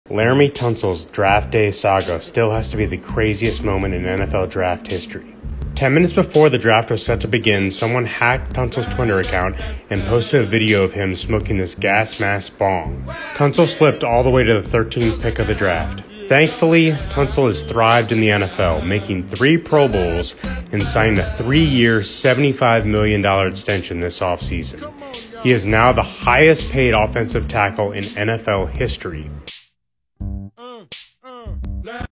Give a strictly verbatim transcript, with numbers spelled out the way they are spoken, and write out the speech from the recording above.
Laremy Tunsil's draft day saga still has to be the craziest moment in N F L draft history. Ten minutes before the draft was set to begin, someone hacked Tunsil's Twitter account and posted a video of him smoking this gas mask bong. Tunsil slipped all the way to the thirteenth pick of the draft. Thankfully, Tunsil has thrived in the N F L, making three Pro Bowls and signed a three-year, seventy-five million dollars extension this offseason. He is now the highest-paid offensive tackle in N F L history.